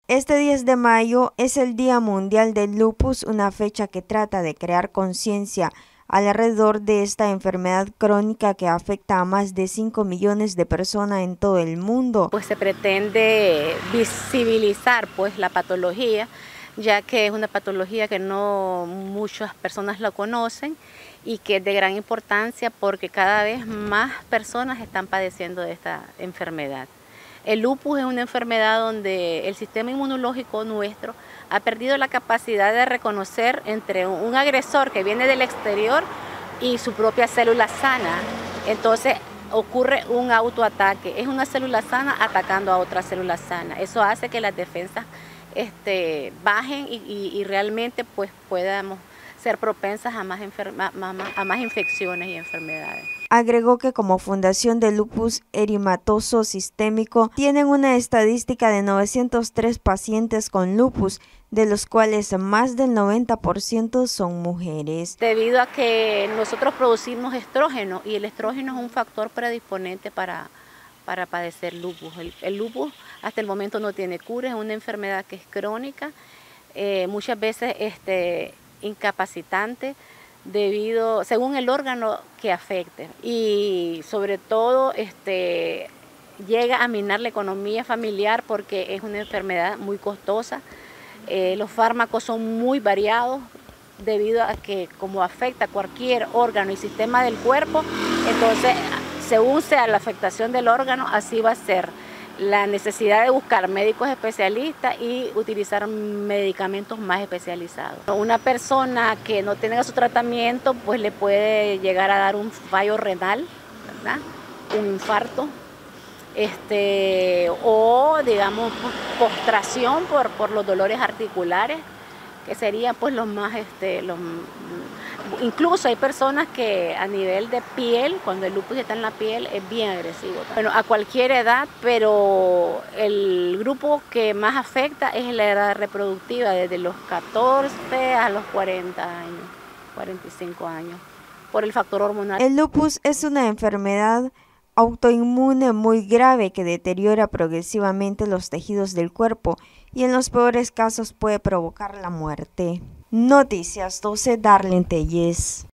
Este 10 de mayo es el Día Mundial del Lupus, una fecha que trata de crear conciencia alrededor de esta enfermedad crónica que afecta a más de 5 millones de personas en todo el mundo. Pues se pretende visibilizar pues la patología, ya que es una patología que no muchas personas la conocen y que es de gran importancia porque cada vez más personas están padeciendo de esta enfermedad. El lupus es una enfermedad donde el sistema inmunológico nuestro ha perdido la capacidad de reconocer entre un agresor que viene del exterior y su propia célula sana. Entonces ocurre un autoataque, es una célula sana atacando a otra célula sana. Eso hace que las defensas bajen y realmente pues podamos ser propensas a más infecciones y enfermedades. Agregó que como Fundación de Lupus Eritematoso Sistémico tienen una estadística de 903 pacientes con lupus, de los cuales más del 90% son mujeres. Debido a que nosotros producimos estrógeno y el estrógeno es un factor predisponente para padecer lupus. El lupus hasta el momento no tiene cura, es una enfermedad que es crónica, muchas veces incapacitante, según el órgano que afecte, y sobre todo llega a minar la economía familiar porque es una enfermedad muy costosa. Los fármacos son muy variados debido a que como afecta cualquier órgano y sistema del cuerpo, entonces según sea la afectación del órgano, así va a ser la necesidad de buscar médicos especialistas y utilizar medicamentos más especializados. Una persona que no tenga su tratamiento, pues le puede llegar a dar un fallo renal, ¿verdad? Un infarto, o digamos postración por los dolores articulares, que serían pues los más, incluso hay personas que a nivel de piel, cuando el lupus está en la piel, es bien agresivo. Bueno, a cualquier edad, pero el grupo que más afecta es la edad reproductiva, desde los 14 a los 40 años, 45 años, por el factor hormonal. El lupus es una enfermedad autoinmune muy grave que deteriora progresivamente los tejidos del cuerpo y en los peores casos puede provocar la muerte. Noticias 12, Darlene Telles.